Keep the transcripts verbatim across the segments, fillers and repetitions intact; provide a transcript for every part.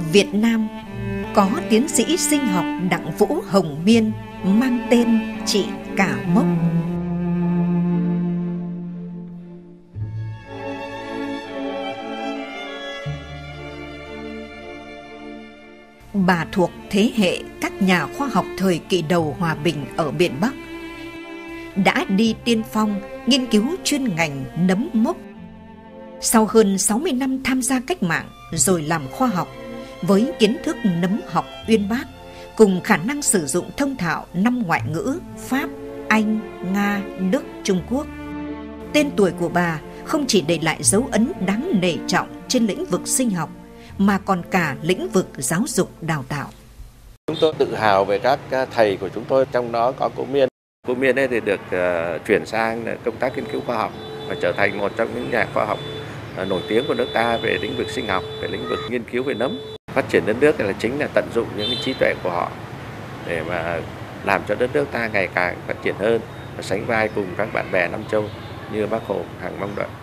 Việt Nam có tiến sĩ sinh học Đặng Vũ Hồng Miên mang tên chị Cả Mốc. Bà thuộc thế hệ các nhà khoa học thời kỳ đầu hòa bình ở miền Bắc, đã đi tiên phong nghiên cứu chuyên ngành nấm mốc. Sau hơn sáu mươi năm tham gia cách mạng rồi làm khoa học, với kiến thức nấm học uyên bác, cùng khả năng sử dụng thông thạo năm ngoại ngữ Pháp, Anh, Nga, Đức, Trung Quốc, tên tuổi của bà không chỉ để lại dấu ấn đáng nể trọng trên lĩnh vực sinh học, mà còn cả lĩnh vực giáo dục đào tạo. Chúng tôi tự hào về các thầy của chúng tôi, trong đó có cô Miên. Cô Miên ấy thì được uh, chuyển sang công tác nghiên cứu khoa học và trở thành một trong những nhà khoa học uh, nổi tiếng của nước ta về lĩnh vực sinh học, về lĩnh vực nghiên cứu về nấm. Phát triển đất nước là chính là tận dụng những trí tuệ của họ để mà làm cho đất nước ta ngày càng phát triển hơn và sánh vai cùng các bạn bè Nam Châu như Bác Hồ hằng mong đợi.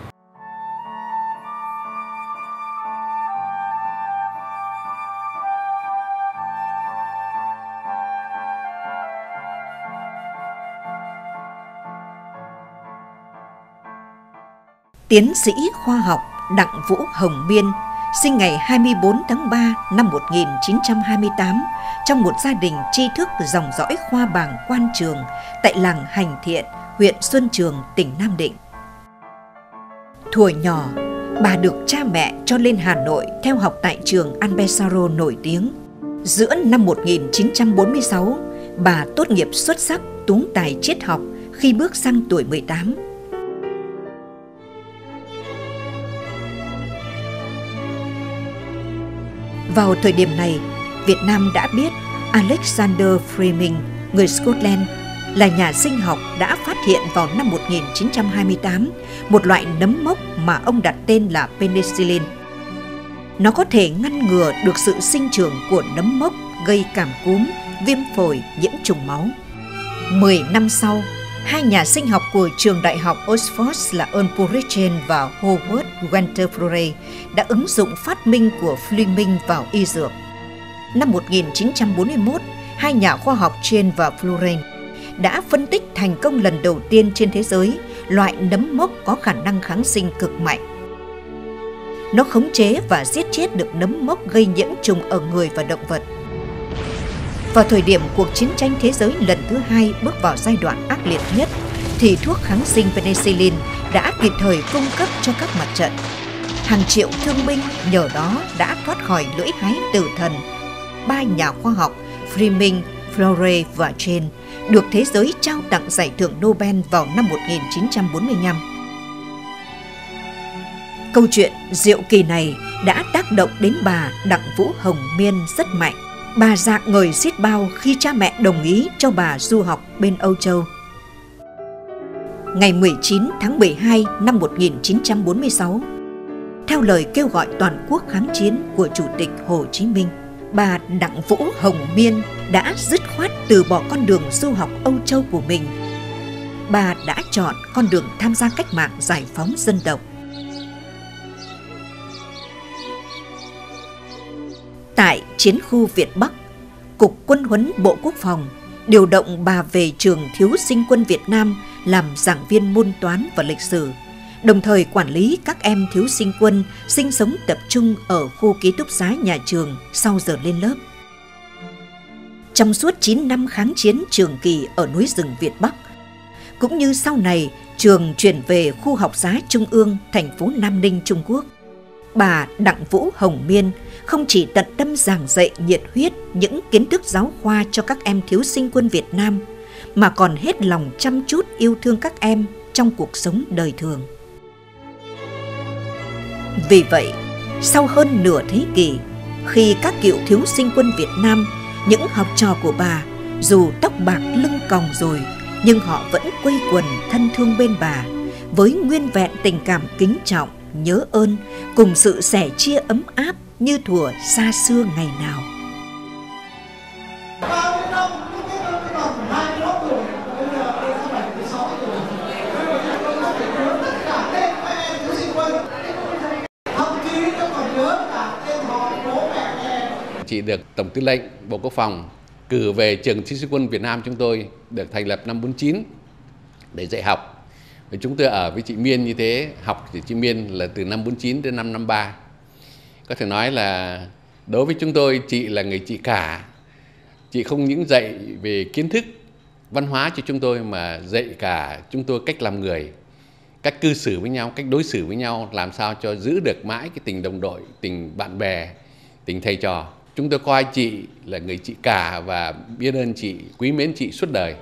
Tiến sĩ khoa học Đặng Vũ Hồng Miên sinh ngày hai mươi tư tháng ba năm một nghìn chín trăm hai mươi tám trong một gia đình tri thức dòng dõi khoa bảng quan trường tại làng Hành Thiện, huyện Xuân Trường, tỉnh Nam Định. Thuở nhỏ, bà được cha mẹ cho lên Hà Nội theo học tại trường Albesaro nổi tiếng. Giữa năm một nghìn chín trăm bốn mươi sáu, bà tốt nghiệp xuất sắc tú tài triết học khi bước sang tuổi mười tám. Vào thời điểm này, Việt Nam đã biết Alexander Fleming, người Scotland, là nhà sinh học đã phát hiện vào năm một nghìn chín trăm hai mươi tám một loại nấm mốc mà ông đặt tên là penicillin. Nó có thể ngăn ngừa được sự sinh trưởng của nấm mốc gây cảm cúm, viêm phổi, nhiễm trùng máu. Mười năm sau, hai nhà sinh học của trường đại học Oxford là Ulrichen và Howard Walter Florey đã ứng dụng phát minh của Fleming vào y dược. Năm một nghìn chín trăm bốn mươi mốt, hai nhà khoa học Chen và Florey đã phân tích thành công lần đầu tiên trên thế giới loại nấm mốc có khả năng kháng sinh cực mạnh. Nó khống chế và giết chết được nấm mốc gây nhiễm trùng ở người và động vật. Vào thời điểm cuộc chiến tranh thế giới lần thứ hai bước vào giai đoạn ác liệt nhất, thì thuốc kháng sinh penicillin đã kịp thời cung cấp cho các mặt trận. Hàng triệu thương binh nhờ đó đã thoát khỏi lưỡi hái tử thần. Ba nhà khoa học Fleming, Florey và Chen được thế giới trao tặng giải thưởng Nobel vào năm một nghìn chín trăm bốn mươi lăm. Câu chuyện diệu kỳ này đã tác động đến bà Đặng Vũ Hồng Miên rất mạnh. Bà rạng ngời xiết bao khi cha mẹ đồng ý cho bà du học bên Âu Châu. Ngày mười chín tháng mười hai năm một nghìn chín trăm bốn mươi sáu, theo lời kêu gọi toàn quốc kháng chiến của Chủ tịch Hồ Chí Minh, bà Đặng Vũ Hồng Miên đã dứt khoát từ bỏ con đường du học Âu Châu của mình. Bà đã chọn con đường tham gia cách mạng giải phóng dân tộc. Tại chiến khu Việt Bắc, Cục Quân huấn Bộ Quốc phòng điều động bà về trường Thiếu sinh quân Việt Nam làm giảng viên môn toán và lịch sử, đồng thời quản lý các em thiếu sinh quân sinh sống tập trung ở khu ký túc xá nhà trường sau giờ lên lớp. Trong suốt chín năm kháng chiến trường kỳ ở núi rừng Việt Bắc, cũng như sau này trường chuyển về khu học xá Trung ương thành phố Nam Ninh, Trung Quốc, bà Đặng Vũ Hồng Miên không chỉ tận tâm giảng dạy nhiệt huyết những kiến thức giáo khoa cho các em thiếu sinh quân Việt Nam, mà còn hết lòng chăm chút yêu thương các em trong cuộc sống đời thường. Vì vậy, sau hơn nửa thế kỷ, khi các cựu thiếu sinh quân Việt Nam, những học trò của bà, dù tóc bạc lưng còng rồi, nhưng họ vẫn quây quần thân thương bên bà, với nguyên vẹn tình cảm kính trọng, nhớ ơn, cùng sự sẻ chia ấm áp như thuở xa xưa ngày nào. chị được Tổng Tư lệnh Bộ Quốc phòng cử về trường Chiến sĩ quân Việt Nam chúng tôi được thành lập năm bốn chín để dạy học. Và chúng tôi ở với chị Miên như thế, học thì chị Miên là từ năm bốn chín đến năm năm ba. Có thể nói là đối với chúng tôi, chị là người chị cả. Chị không những dạy về kiến thức, văn hóa cho chúng tôi mà dạy cả chúng tôi cách làm người, cách cư xử với nhau, cách đối xử với nhau, làm sao cho giữ được mãi cái tình đồng đội, tình bạn bè, tình thầy trò. Chúng tôi coi chị là người chị cả và biết ơn chị, quý mến chị suốt đời.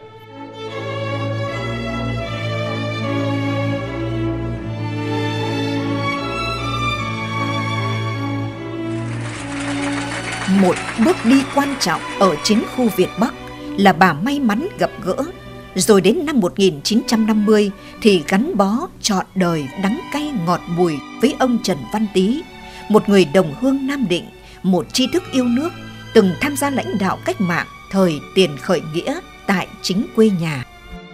Một bước đi quan trọng ở chiến khu Việt Bắc là bà may mắn gặp gỡ, rồi đến năm một nghìn chín trăm năm mươi thì gắn bó trọn đời đắng cay ngọt bùi với ông Trần Văn Tý, một người đồng hương Nam Định, một tri thức yêu nước, từng tham gia lãnh đạo cách mạng thời tiền khởi nghĩa tại chính quê nhà.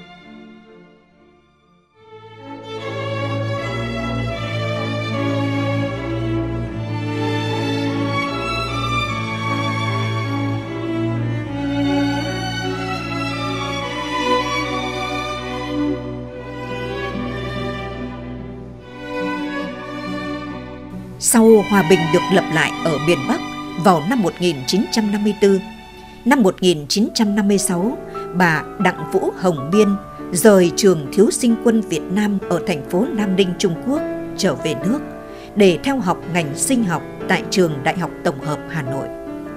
Sau hòa bình được lập lại ở miền Bắc vào năm một nghìn chín trăm năm mươi tư, năm một nghìn chín trăm năm mươi sáu, bà Đặng Vũ Hồng Biên rời trường Thiếu sinh quân Việt Nam ở thành phố Nam Ninh, Trung Quốc trở về nước để theo học ngành sinh học tại trường Đại học Tổng hợp Hà Nội.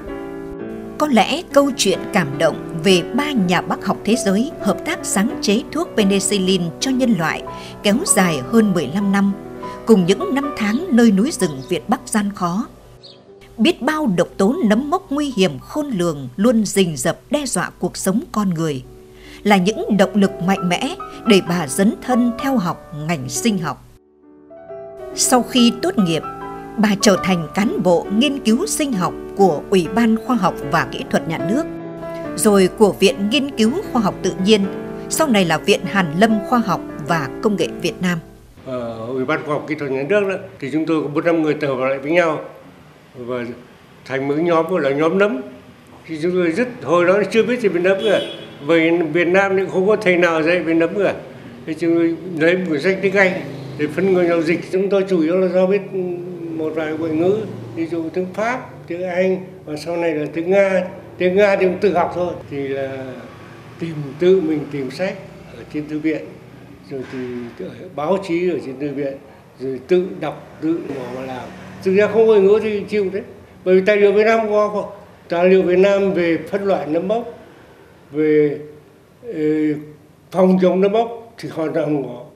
Có lẽ câu chuyện cảm động về ba nhà bác học thế giới hợp tác sáng chế thuốc penicillin cho nhân loại kéo dài hơn mười lăm năm, cùng những năm tháng nơi núi rừng Việt Bắc gian khó. Biết bao độc tố nấm mốc nguy hiểm khôn lường luôn rình rập đe dọa cuộc sống con người, là những động lực mạnh mẽ để bà dấn thân theo học ngành sinh học. Sau khi tốt nghiệp, bà trở thành cán bộ nghiên cứu sinh học của Ủy ban Khoa học và Kỹ thuật Nhà nước, rồi của Viện Nghiên cứu Khoa học Tự nhiên, sau này là Viện Hàn lâm Khoa học và Công nghệ Việt Nam. Ở Ủy ban Khoa học Kỹ thuật Nhà nước đó, thì chúng tôi có bốn năm người tập hợp lại với nhau và thành một nhóm gọi là nhóm nấm. Thì chúng tôi rất hồi đó chưa biết gì về nấm cả, vì Việt Nam thì không có thầy nào dạy về nấm cả. Thì chúng tôi lấy một quyển sách tiếng Anh để phân ngôn nhau dịch. Chúng tôi chủ yếu là do biết một vài ngoại ngữ, ví dụ tiếng Pháp, tiếng Anh và sau này là tiếng Nga. Tiếng Nga thì cũng tự học thôi, thì là tìm tự mình tìm sách ở trên thư viện, rồi thì báo chí ở trên thư viện, rồi tự đọc, tự mò mà làm. Thực ra không có ngữ thì chịu đấy. Bởi vì tài liệu Việt Nam có tài liệu Việt Nam về phân loại nấm mốc, về uh, phòng chống nấm mốc thì hoàn toàn không có.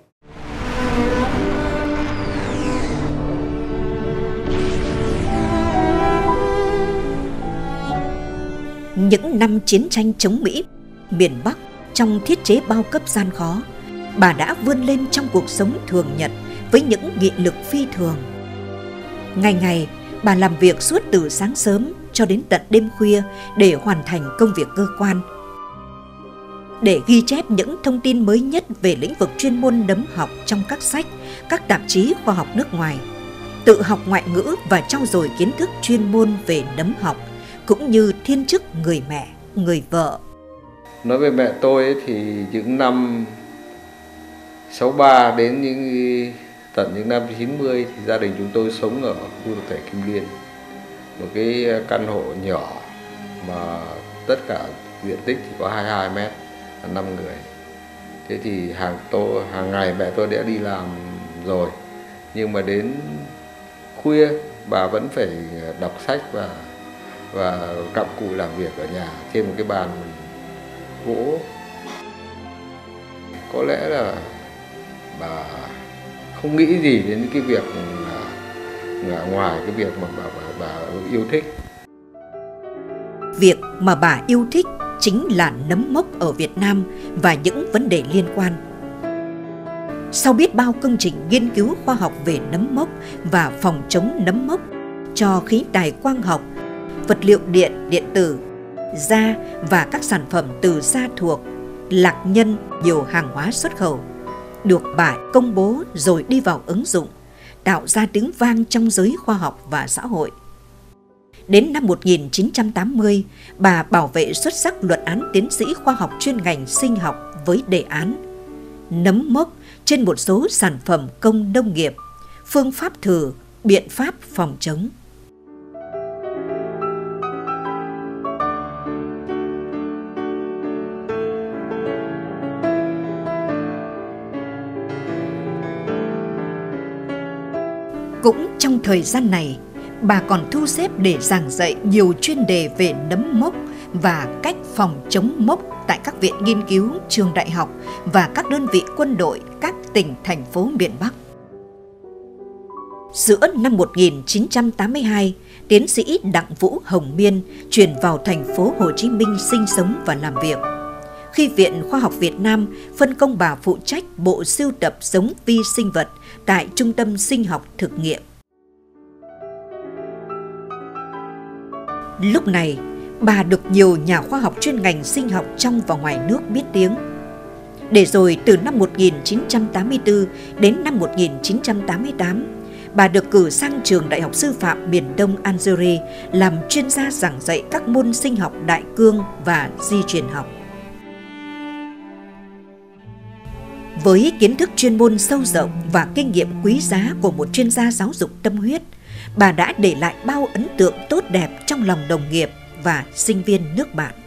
Những năm chiến tranh chống Mỹ, miền Bắc trong thiết chế bao cấp gian khó, bà đã vươn lên trong cuộc sống thường nhật với những nghị lực phi thường. Ngày ngày, bà làm việc suốt từ sáng sớm cho đến tận đêm khuya để hoàn thành công việc cơ quan. Để ghi chép những thông tin mới nhất về lĩnh vực chuyên môn nấm học trong các sách, các tạp chí khoa học nước ngoài, tự học ngoại ngữ và trau dồi kiến thức chuyên môn về nấm học, cũng như thiên chức người mẹ, người vợ. Nói về mẹ tôi ấy, thì những năm sáu ba đến những tận những năm chín mươi thì gia đình chúng tôi sống ở khu tập thể Kim Liên, một cái căn hộ nhỏ mà tất cả diện tích chỉ có hai mươi hai mét, năm người. Thế thì hàng tôi hàng ngày mẹ tôi đã đi làm rồi, nhưng mà đến khuya bà vẫn phải đọc sách và và cặm cụi làm việc ở nhà trên một cái bàn gỗ. Có lẽ là bà không nghĩ gì đến cái việc là ngoài cái việc mà bà, bà, bà yêu thích. Việc mà bà yêu thích chính là nấm mốc ở Việt Nam và những vấn đề liên quan. Sau biết bao công trình nghiên cứu khoa học về nấm mốc và phòng chống nấm mốc cho khí tài quang học, vật liệu điện, điện tử, da và các sản phẩm từ da thuộc, lạc nhân, nhiều hàng hóa xuất khẩu, được bà công bố rồi đi vào ứng dụng, tạo ra tiếng vang trong giới khoa học và xã hội. Đến năm một nghìn chín trăm tám mươi, bà bảo vệ xuất sắc luận án tiến sĩ khoa học chuyên ngành sinh học với đề án nấm mốc trên một số sản phẩm công nông nghiệp, phương pháp thử, biện pháp phòng chống. Cũng trong thời gian này, bà còn thu xếp để giảng dạy nhiều chuyên đề về nấm mốc và cách phòng chống mốc tại các viện nghiên cứu, trường đại học và các đơn vị quân đội các tỉnh, thành phố miền Bắc. Giữa năm một nghìn chín trăm tám mươi hai, tiến sĩ Đặng Vũ Hồng Miên chuyển vào thành phố Hồ Chí Minh sinh sống và làm việc. Khi Viện Khoa học Việt Nam phân công bà phụ trách bộ sưu tập giống vi sinh vật tại Trung tâm Sinh học Thực nghiệm. Lúc này, bà được nhiều nhà khoa học chuyên ngành sinh học trong và ngoài nước biết tiếng. Để rồi từ năm một nghìn chín trăm tám mươi tư đến năm một nghìn chín trăm tám mươi tám, bà được cử sang trường Đại học Sư phạm miền Đông Algeria làm chuyên gia giảng dạy các môn sinh học đại cương và di truyền học. Với kiến thức chuyên môn sâu rộng và kinh nghiệm quý giá của một chuyên gia giáo dục tâm huyết, bà đã để lại bao ấn tượng tốt đẹp trong lòng đồng nghiệp và sinh viên nước bạn.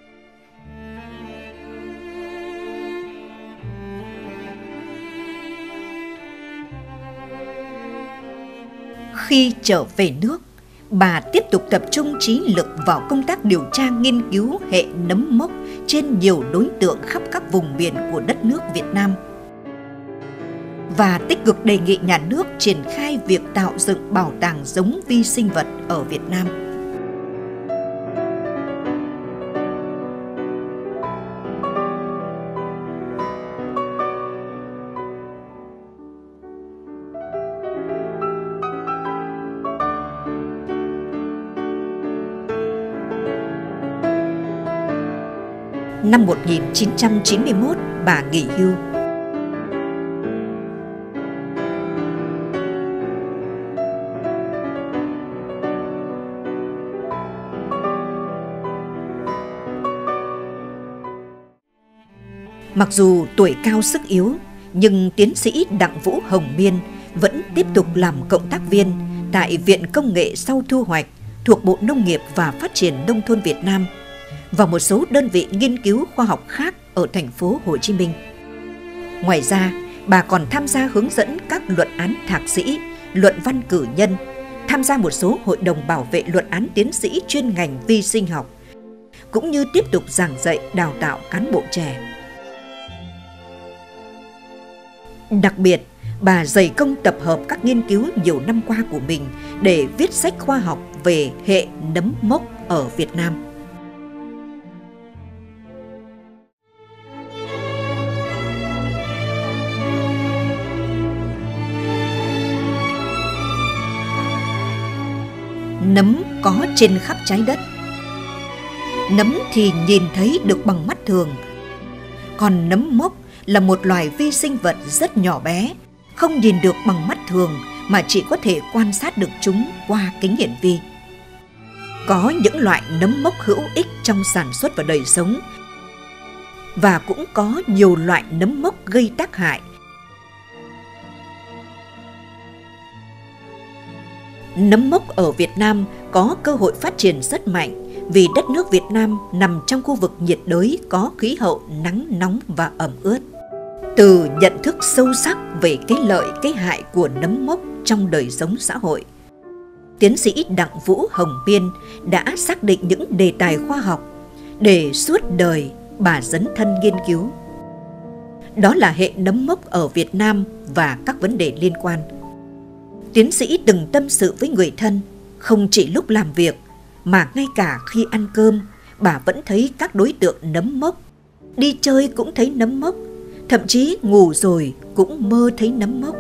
Khi trở về nước, bà tiếp tục tập trung trí lực vào công tác điều tra nghiên cứu hệ nấm mốc trên nhiều đối tượng khắp các vùng miền của đất nước Việt Nam và tích cực đề nghị nhà nước triển khai việc tạo dựng bảo tàng giống vi sinh vật ở Việt Nam. Năm một nghìn chín trăm chín mươi mốt, bà nghỉ hưu. Mặc dù tuổi cao sức yếu, nhưng tiến sĩ Đặng Vũ Hồng Miên vẫn tiếp tục làm cộng tác viên tại Viện Công nghệ sau thu hoạch thuộc Bộ Nông nghiệp và Phát triển Nông thôn Việt Nam và một số đơn vị nghiên cứu khoa học khác ở thành phố Hồ Chí Minh. Ngoài ra, bà còn tham gia hướng dẫn các luận án thạc sĩ, luận văn cử nhân, tham gia một số hội đồng bảo vệ luận án tiến sĩ chuyên ngành vi sinh học, cũng như tiếp tục giảng dạy đào tạo cán bộ trẻ. Đặc biệt, bà dày công tập hợp các nghiên cứu nhiều năm qua của mình để viết sách khoa học về hệ nấm mốc ở Việt Nam. Nấm có trên khắp trái đất. Nấm thì nhìn thấy được bằng mắt thường, còn nấm mốc là một loài vi sinh vật rất nhỏ bé, không nhìn được bằng mắt thường mà chỉ có thể quan sát được chúng qua kính hiển vi. Có những loại nấm mốc hữu ích trong sản xuất và đời sống, và cũng có nhiều loại nấm mốc gây tác hại. Nấm mốc ở Việt Nam có cơ hội phát triển rất mạnh vì đất nước Việt Nam nằm trong khu vực nhiệt đới có khí hậu nắng nóng và ẩm ướt. Từ nhận thức sâu sắc về cái lợi cái hại của nấm mốc trong đời sống xã hội, tiến sĩ Đặng Vũ Hồng Miên đã xác định những đề tài khoa học để suốt đời bà dấn thân nghiên cứu. Đó là hệ nấm mốc ở Việt Nam và các vấn đề liên quan. Tiến sĩ từng tâm sự với người thân, không chỉ lúc làm việc mà ngay cả khi ăn cơm, bà vẫn thấy các đối tượng nấm mốc. Đi chơi cũng thấy nấm mốc, thậm chí ngủ rồi cũng mơ thấy nấm mốc.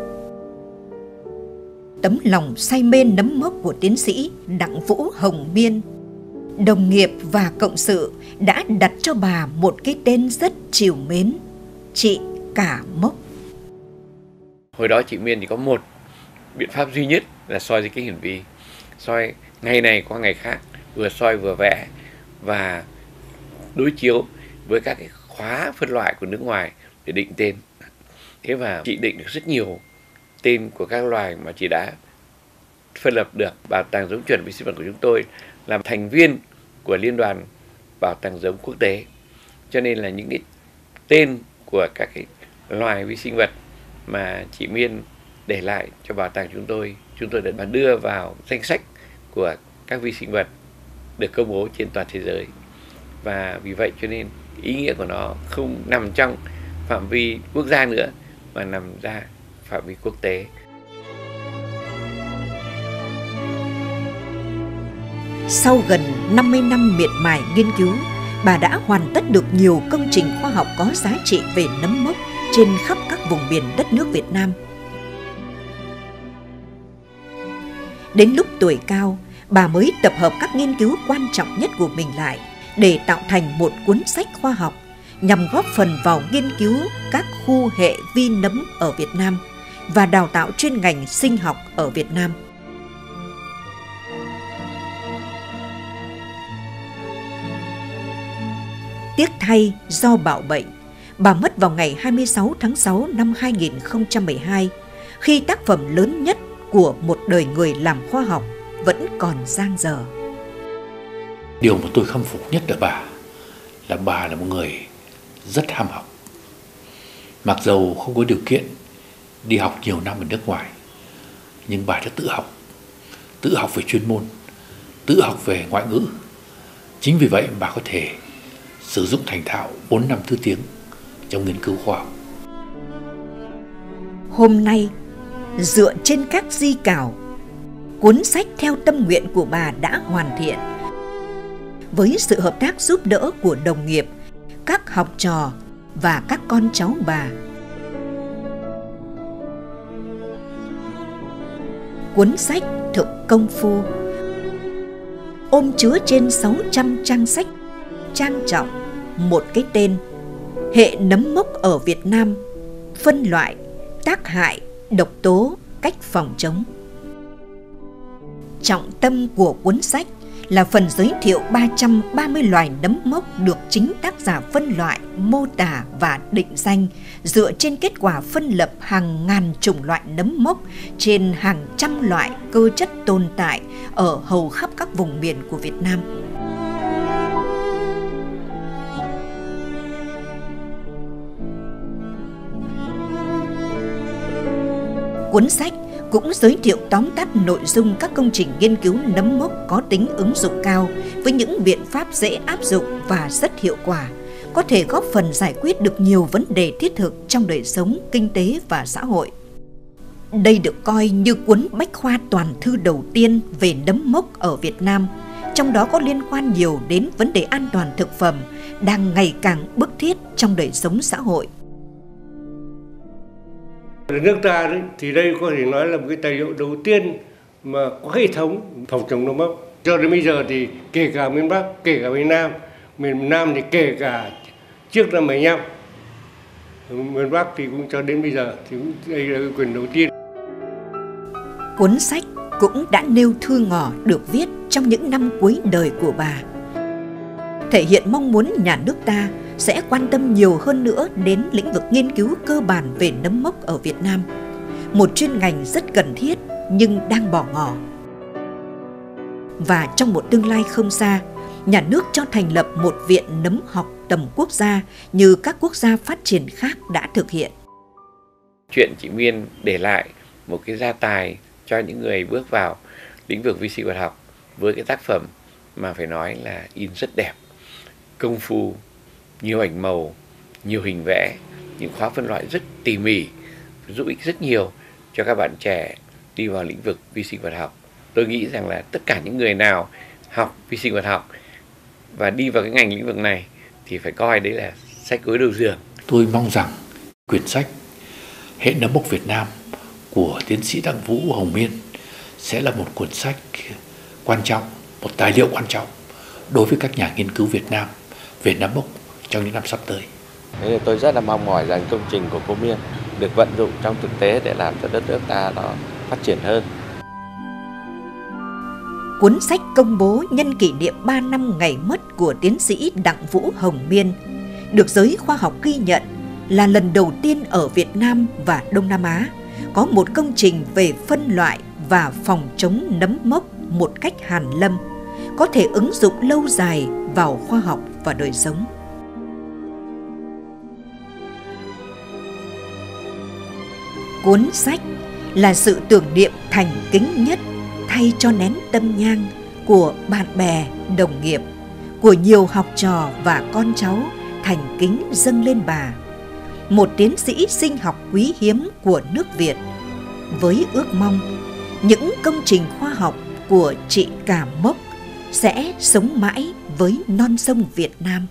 Tấm lòng say mê nấm mốc của tiến sĩ Đặng Vũ Hồng Miên, đồng nghiệp và cộng sự đã đặt cho bà một cái tên rất trìu mến, chị Cả Mốc. Hồi đó chị Miên chỉ có một biện pháp duy nhất là soi dưới kính hiển vi. soi ngày này qua ngày khác, vừa soi vừa vẽ và đối chiếu với các cái khóa phân loại của nước ngoài để định tên. Thế và chị định được rất nhiều tên của các loài mà chị đã phân lập được. Bảo tàng giống chuẩn vi sinh vật của chúng tôi là thành viên của Liên đoàn Bảo tàng giống quốc tế. Cho nên là những cái tên của các cái loài vi sinh vật mà chị Miên để lại cho bảo tàng chúng tôi, chúng tôi đã đưa vào danh sách của các vi sinh vật được công bố trên toàn thế giới. Và vì vậy cho nên ý nghĩa của nó không nằm trong phạm vi quốc gia nữa mà nằm ra phạm vi quốc tế. Sau gần năm mươi năm miệt mài nghiên cứu, bà đã hoàn tất được nhiều công trình khoa học có giá trị về nấm mốc trên khắp các vùng biển đất nước Việt Nam. Đến lúc tuổi cao, bà mới tập hợp các nghiên cứu quan trọng nhất của mình lại để tạo thành một cuốn sách khoa học nhằm góp phần vào nghiên cứu các khu hệ vi nấm ở Việt Nam và đào tạo chuyên ngành sinh học ở Việt Nam. Tiếc thay, do bạo bệnh, bà mất vào ngày hai mươi sáu tháng sáu năm hai nghìn không trăm mười hai, khi tác phẩm lớn nhất của một đời người làm khoa học vẫn còn dang dở. Điều mà tôi khâm phục nhất ở bà là bà là một người rất ham học. Mặc dầu không có điều kiện đi học nhiều năm ở nước ngoài, nhưng bà đã tự học, tự học về chuyên môn, tự học về ngoại ngữ. Chính vì vậy bà có thể sử dụng thành thạo bốn năm thứ tiếng trong nghiên cứu khoa học. Hôm nay, dựa trên các di cảo, cuốn sách theo tâm nguyện của bà đã hoàn thiện. Với sự hợp tác giúp đỡ của đồng nghiệp, các học trò và các con cháu bà. Cuốn sách thực công phu, ôm chứa trên sáu trăm trang sách trang trọng, một cái tên: Hệ nấm mốc ở Việt Nam, phân loại, tác hại, độc tố, cách phòng chống. Trọng tâm của cuốn sách là phần giới thiệu ba trăm ba mươi loài nấm mốc được chính tác giả phân loại, mô tả và định danh dựa trên kết quả phân lập hàng ngàn chủng loại nấm mốc trên hàng trăm loại cơ chất tồn tại ở hầu khắp các vùng miền của Việt Nam. Cuốn sách cũng giới thiệu tóm tắt nội dung các công trình nghiên cứu nấm mốc có tính ứng dụng cao với những biện pháp dễ áp dụng và rất hiệu quả, có thể góp phần giải quyết được nhiều vấn đề thiết thực trong đời sống, kinh tế và xã hội. Đây được coi như cuốn bách khoa toàn thư đầu tiên về nấm mốc ở Việt Nam, trong đó có liên quan nhiều đến vấn đề an toàn thực phẩm đang ngày càng bức thiết trong đời sống xã hội. Ở nước ta đấy, thì đây có thể nói là một cái tài liệu đầu tiên mà có hệ thống phòng chống nấm mốc. Cho đến bây giờ thì kể cả miền Bắc, kể cả miền Nam, miền Nam thì kể cả trước năm bảy mươi lăm, miền Bắc thì cũng cho đến bây giờ thì cũng đây là cái quyền đầu tiên. Cuốn sách cũng đã nêu thư ngỏ được viết trong những năm cuối đời của bà, thể hiện mong muốn nhà nước ta sẽ quan tâm nhiều hơn nữa đến lĩnh vực nghiên cứu cơ bản về nấm mốc ở Việt Nam, một chuyên ngành rất cần thiết nhưng đang bỏ ngỏ. Và trong một tương lai không xa, nhà nước cho thành lập một viện nấm học tầm quốc gia như các quốc gia phát triển khác đã thực hiện. Chuyện chị Miên để lại một cái gia tài cho những người bước vào lĩnh vực vi sinh vật học với cái tác phẩm mà phải nói là in rất đẹp, công phu, nhiều ảnh màu, nhiều hình vẽ, những khóa phân loại rất tỉ mỉ, giúp ích rất nhiều cho các bạn trẻ đi vào lĩnh vực vi sinh vật học. Tôi nghĩ rằng là tất cả những người nào học vi sinh vật học và đi vào cái ngành lĩnh vực này thì phải coi đấy là sách gối đầu giường. Tôi mong rằng quyển sách Hệ nấm mốc Việt Nam của tiến sĩ Đặng Vũ Hồng Miên sẽ là một cuốn sách quan trọng, một tài liệu quan trọng đối với các nhà nghiên cứu Việt Nam về nấm mốc trong những năm sắp tới. Thế thì tôi rất là mong mỏi rằng công trình của cô Miên được vận dụng trong thực tế để làm cho đất nước ta nó phát triển hơn. Cuốn sách công bố nhân kỷ niệm ba năm ngày mất của tiến sĩ Đặng Vũ Hồng Miên được giới khoa học ghi nhận là lần đầu tiên ở Việt Nam và Đông Nam Á có một công trình về phân loại và phòng chống nấm mốc một cách hàn lâm, có thể ứng dụng lâu dài vào khoa học và đời sống. Cuốn sách là sự tưởng niệm thành kính nhất thay cho nén tâm nhang của bạn bè, đồng nghiệp, của nhiều học trò và con cháu thành kính dâng lên bà, một tiến sĩ sinh học quý hiếm của nước Việt, với ước mong những công trình khoa học của chị Cà Mốc sẽ sống mãi với non sông Việt Nam.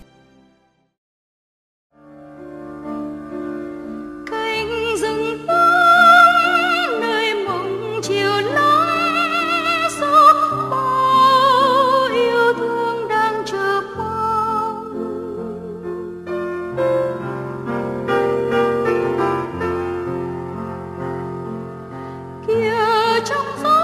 Cánh rừng vắng nơi mộng chiều nắng, gió bao yêu thương đang chờ mong. Kia trong gió